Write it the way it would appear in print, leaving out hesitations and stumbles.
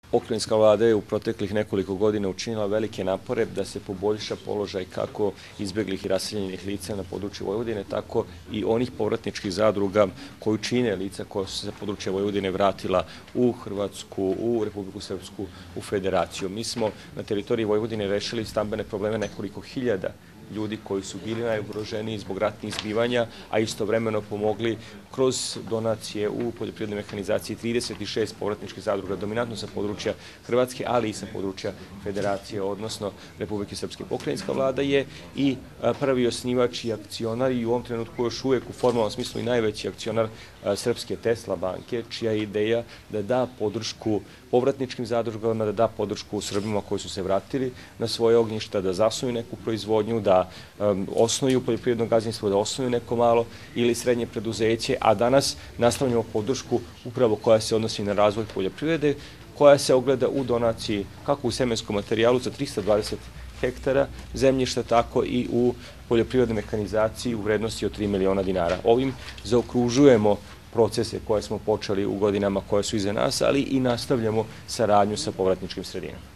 Pokrajinska vlada je u proteklih nekoliko godina učinila velike napore da se poboljša položaj kako izbeglih i raseljenih lica na području Vojvodine, tako i onih povratničkih zadruga koju čine lica koja su se sa područja Vojvodine vratila u Hrvatsku, u Republiku Srpsku, u Federaciju. Mi smo na teritoriji Vojvodine rešili stambene probleme nekoliko hiljada ljudi koji su bili najugroženiji zbog ratnih zbivanja, a istovremeno pomogli kroz donacije u poljoprivrednoj mehanizaciji 36 povratničkih zadruga, dominantno sa područja Hrvatske, ali i sa područja Federacije, odnosno Republike Srpske. Pokrajinska vlada je i prvi osnivač i akcionar i u ovom trenutku još uvijek u formalnom smislu i najveći akcionar Srpske Tesla banke, čija je ideja da da podršku povratničkim zadrugama, da da podršku Srbima koji su se vratili na svoje ognjišta, da zasnuju neku proizvodnju, da osnuju poljoprivredno gazdinstvo, da osnuju neko malo ili srednje preduzeće, a danas nastavljamo podršku upravo koja se odnosi na razvoj poljoprivrede, koja se ogleda u donaciji kako u semenskom materijalu za 320 hektara zemljišta, tako i u poljoprivrednoj mehanizaciji u vrednosti od 3 miliona dinara. Ovim zaokružujemo procese koje smo počeli u godinama koje su iza nas, ali i nastavljamo saradnju sa povratničkim sredinama.